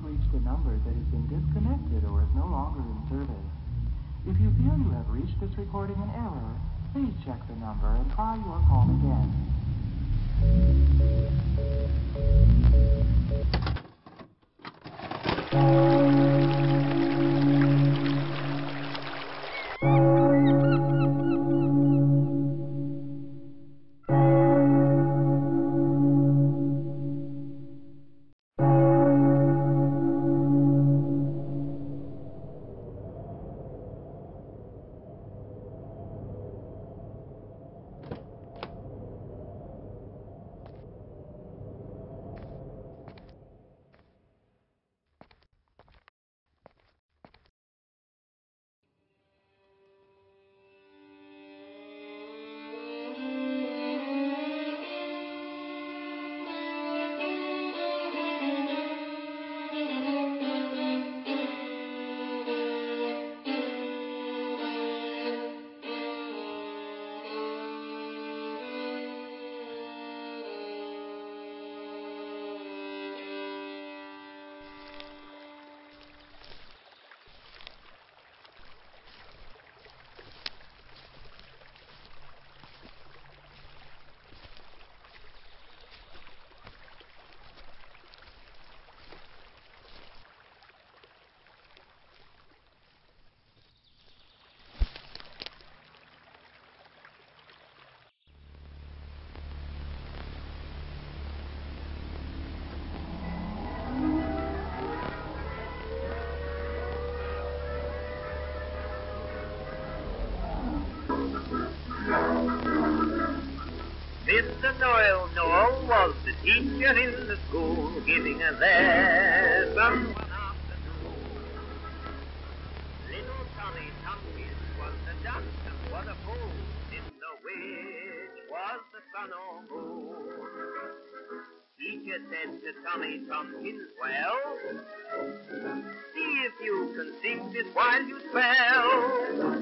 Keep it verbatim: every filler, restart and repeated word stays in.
reached a number that has been disconnected or is no longer in service. If you feel you have reached this recording in error, please check the number and try your call again. Mister Noel Noel was the teacher in the school, giving a lesson one afternoon. Little Tommy Tompkins was the duck, and what a fool! Didn't know which was the sun or moon. Teacher said to Tommy Tompkins, well, see if you can sing this while you spell.